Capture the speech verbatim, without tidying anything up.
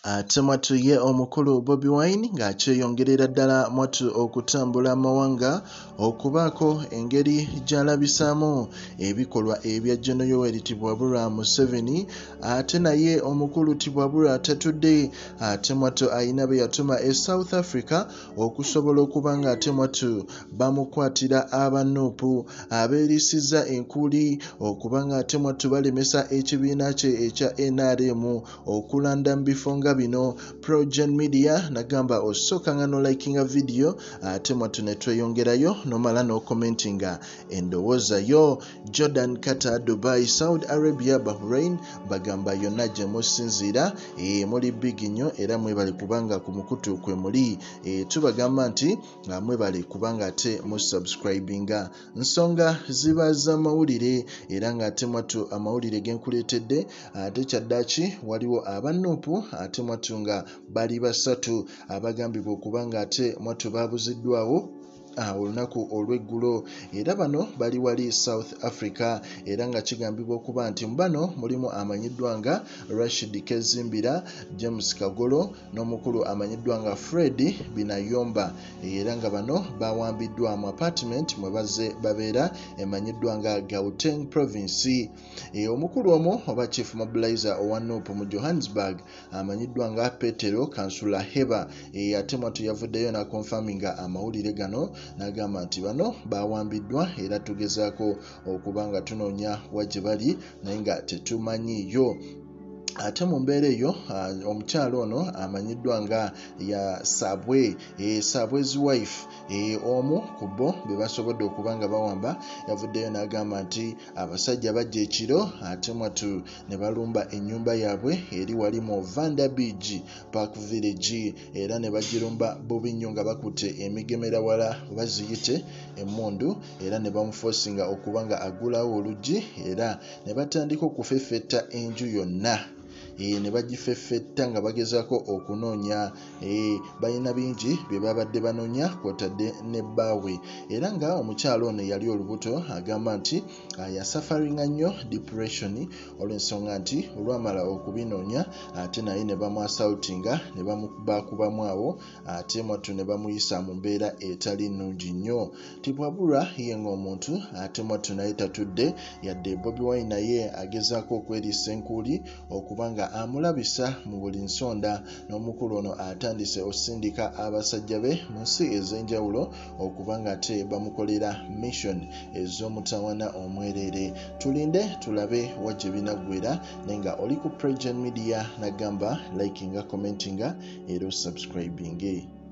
Ate mwatu ye omukulu Bobi Wine ng'akyeyongerera ddala mwatu okutambula amawanga okubaako engeri gy'alabisaamu ebikolwa ebya General Yoweri Tibwabura Museveni. Ate naye omukulu Tibwabura tatudde, ate mwatu ayina be yatuma e South Africa okusobola okuba nga ate mwatu bamukwatira aba Nup abeerisiza enkuuli okuba nga ate mwatu balemesa ekibiina kye ekya N R M okulanda mu bifo nga bino. PROJOURN media nagamba osooka nga no likinga video ate mwatu ne tweyongerayo nomala no commentinga endowooza yo. Jordan, Qatar, Dubai, Saudi Arabia, Bahrain bagamba yonna gye musinziira e, muli big nnyo era mwebale kubanga ku mukutu kwe muli e, tubagamba nti nga mwebale kubanga ate musubscribinga. Nsonga ziba za mawulire era nga ate mwatu amawulire genkuleetedde ate kyaddaaki waliwo aba Nup ate mwatu nga bali basatu abagambibwa okuba nga ate mwatu babuziddwawo olunaku olw'eggulo era bano bali wali South Africa era nga kigambibwa okuba nti mu bano mulimu amanyiddwa nga Rashid Kezimbira, James Kagolo n'omukulu amanyiddwa nga Fred Binayomba era nga bano bawambiddwa mu apartment mwe bazze babeera emanyiddwa nga Gauteng province. E, omukulu omu oba chief mobilizer owa Nup mu Johannesburg amanyiddwa nga Petero Kansula Heba e, ate mwatu yavuddeyo na confirminga amawulire gano n'agamba nti bano bawambiddwa era tugezaako okuba nga tunoonya wa gye bali naye nga tetumanyiiyo. Ate mu mbeera eyo uh, omukyalo ono amanyiddwa nga ya Sabwe e, Sabwe's wife e, omu ku bo be basobodde okuba nga bawamba yavuddeyo n'agamba nti abasajja bajja ekiro ate mwatu ne balumba ennyumba yaabwe eri wali mu Vanderbijl Park Village era ne bagirumba bubi nnyo nga bakutte emigemerawala baziyite emmundu era ne bamufosinga okuba nga agulawo oluggi era ne batandika okufeffetta enju yonna. E, ne bagifeffetta nga bagezaako okunoonya e, balina bingi bye babadde banoonya kwotadde ne bbaawe era nga omukyalo ono yali olubuto agamba nti yasafaringa nnyo depression olw'ensonga nti olwamala okubinoonya ate naye ne bamwasautinga ne bakubamu awo ate mwatu ne bamuyisa mu mbeera etali nnungi nnyo. Tibwabura ye ng'omuntu ate mwatu naye tatudde yadde Bobi Wine naye agezaako okweriisa enkuuli okuba nga amulabisa mu buli nsonda n'omukulu ono atandise osindika abasajja be mu nsi ez'enjawulo okuba nga ate bamukolera mission ez'omutawana omwerere. Tulinde tulabe wajje binaggwera naye nga oli ku PROJOURN media nagamba likinga commentinga era subscribinge.